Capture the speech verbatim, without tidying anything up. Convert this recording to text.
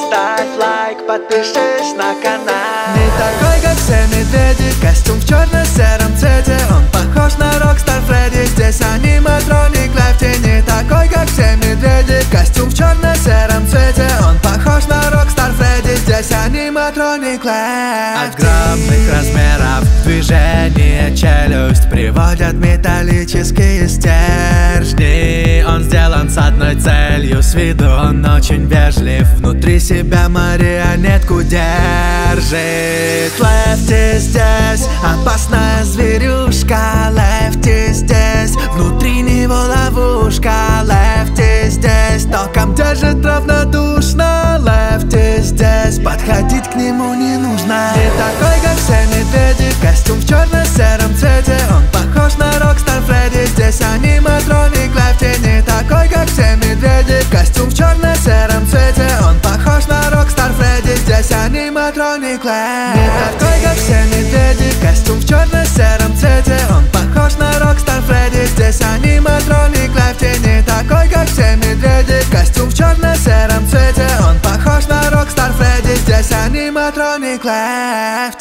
ставь лайк, подпишись на канал. Не такой, как все медведи, костюм в черно-сером цвете. Он похож на Rockstar Freddy, здесь аниматроник Лефти. Не такой, как все медведи, костюм в черно-сером цвете. Он похож на Rockstar Freddy, здесь аниматроник Лефти. От громных размеров движение челюсть приводят металлические стержни. Он сделан с одной целью, с виду он очень вежлив, внутри себя марионетку держит. Лефти здесь, опасная зверюшка. Лефти здесь, внутри него ловушка. Лефти здесь, током держит равнодушно. Лефти здесь, подходить к нему не нужно. Не такой, как все медведи, костюм в черно-сером цвете. Он похож на Rockstar Freddy, здесь аниматроник Лефти. Не такой, как все медведи, костюм в черно-сером цвете. Он похож на Rockstar Freddy, здесь аниматроник Лефти. Не такой, как все медведи, костюм в черно-сером цвете. Он похож на Rockstar Freddy, здесь аниматроник Лефти. Не такой, как все медведи, костюм в черно-сером цвете. Он похож на Rockstar Freddy, здесь аниматроник Лефти.